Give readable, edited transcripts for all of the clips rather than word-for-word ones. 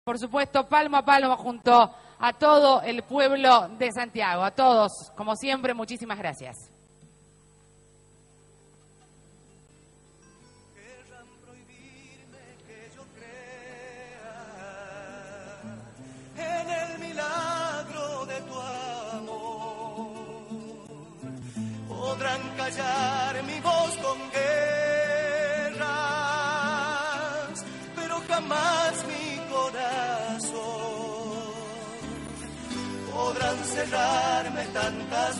por supuesto, palmo a palmo junto a todo el pueblo de Santiago. A todos, como siempre, muchísimas gracias. Querrán prohibirme que yo crea en el milagro de tu amor. Podrán callar mi voz con guerras, pero jamás mi corazón. Podrán cerrarme tantas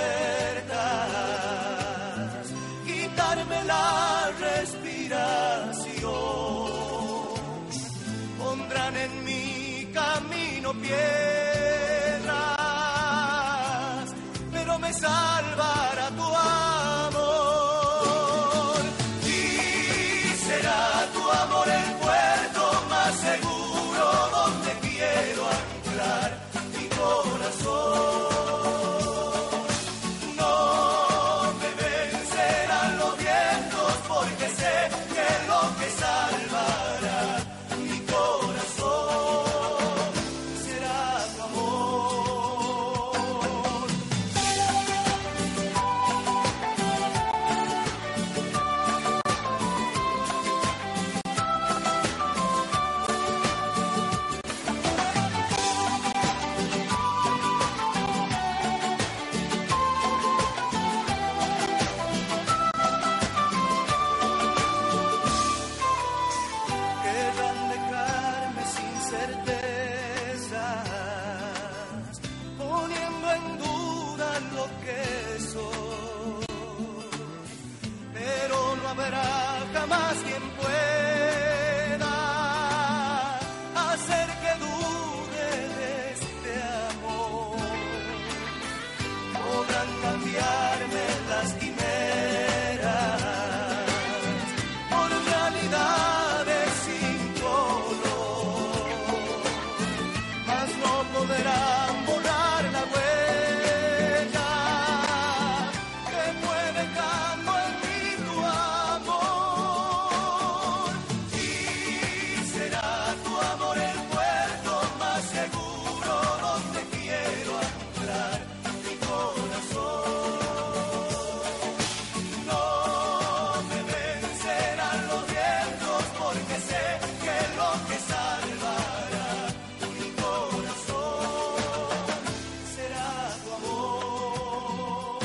puertas, quitarme la respiración. Pondrán en mi camino piedras, pero me salvará tu amor. Y será tu amor el puerto más seguro donde quiero anclar mi corazón. No me vencerán los vientos porque sé que lo que salvará mi corazón será tu amor. Querrán dejarme sin certezas, poniendo en duda lo que soy, pero no habrá jamás quien pueda hacer que dude de este amor. Podrán cambiarme las quimeras por realidades sin color, mas no podrán borrar la huella que fue dejando en mí tu amor. Y será tu amor el puerto más seguro donde quiero anclar mi corazón. No me vencerán los vientos porque sé que lo que salvará mi corazón será tu amor.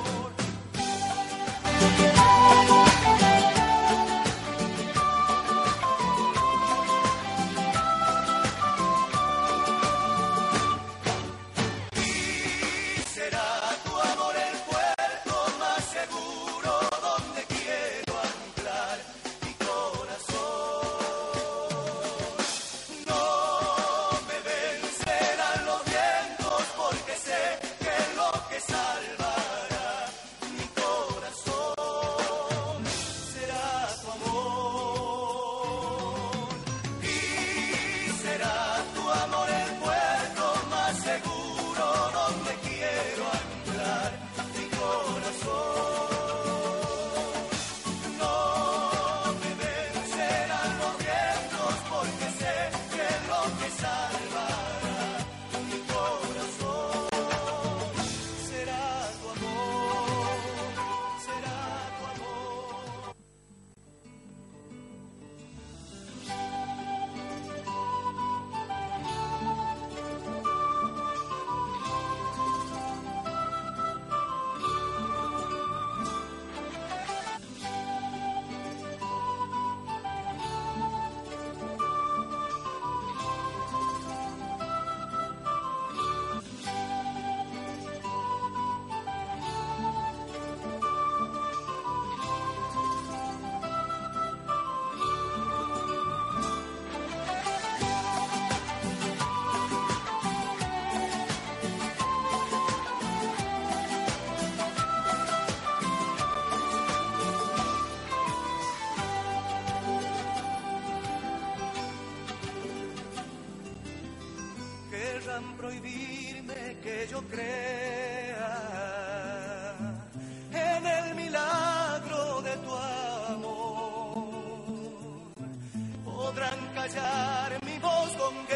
Y será tu amor el puerto más seguro donde quiero anclar mi corazón. No me vencerán los vientos porque sé que lo que salvará mi corazón será tu amor. Y será tu amor el puerto más seguro donde quiero anclar mi corazón. No me vencerán los vientos porque sé que lo que salvará mi corazón será tu amor, será tu amor. Querrán prohibirme que yo crea en el milagro de tu amor. Podrán callar mi voz con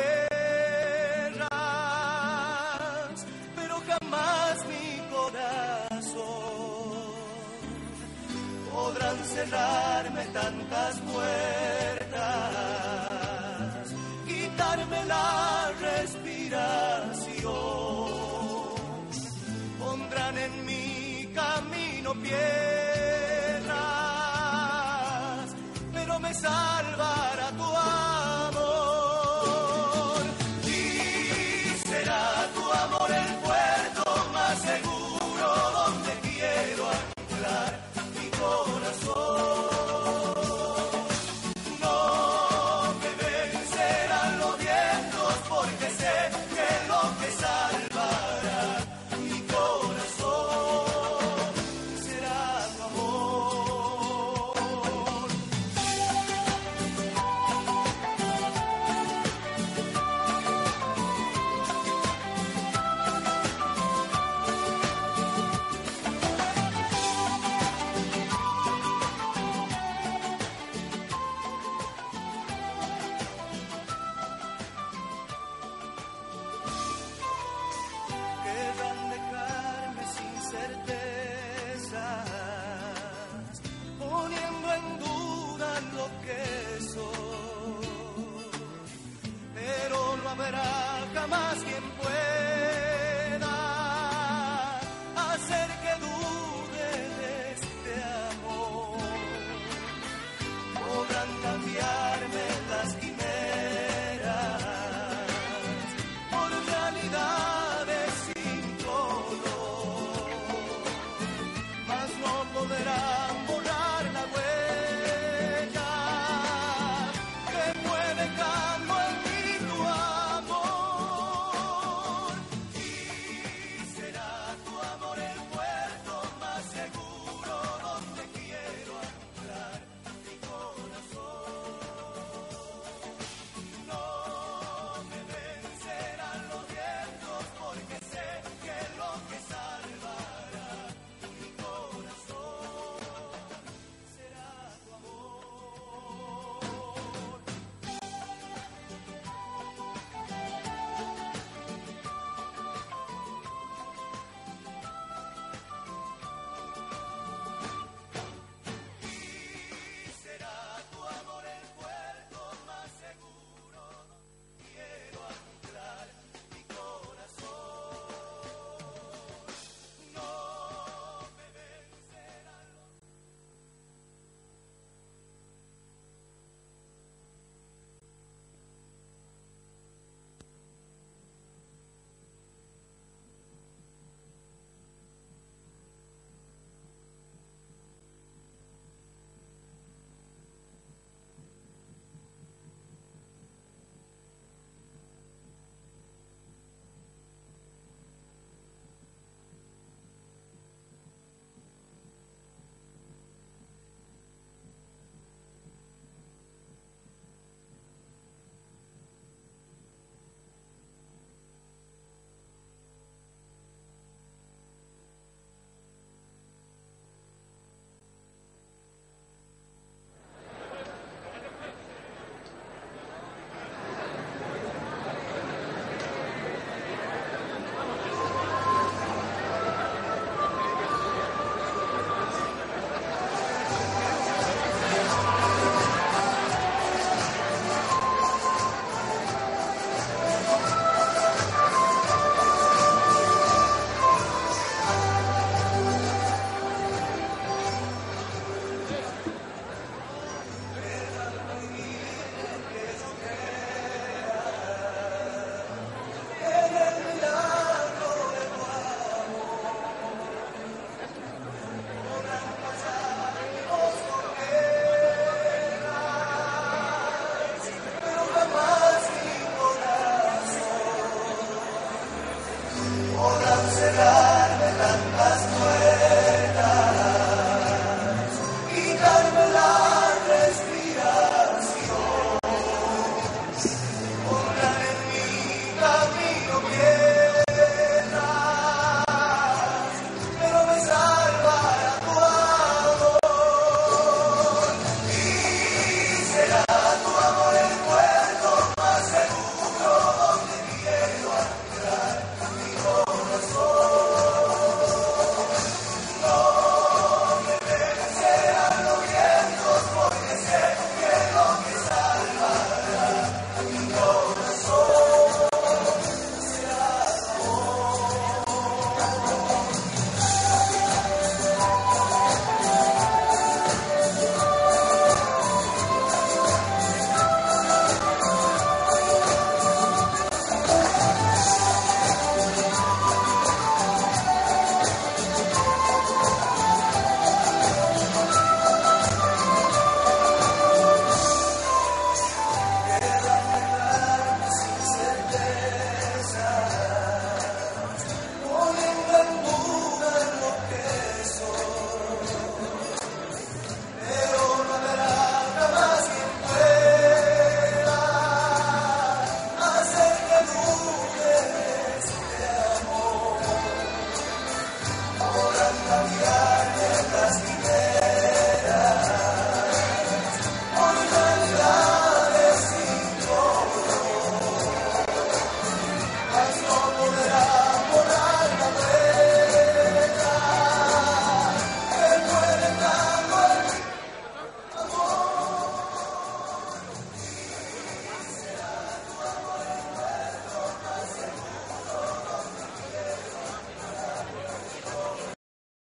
cerrarme tantas puertas, quitarme la respiración. Pondrán en mi camino piedras, pero me salvará tu amor. Y será tu amor el puerto más seguro donde quiero anclar mi corazón. No me vencerán los vientos porque sé que lo que salvará mi corazón será tu amor. Querrán dejarme sin certezas, poniendo en duda lo que soy, pero no habrá jamás quien pueda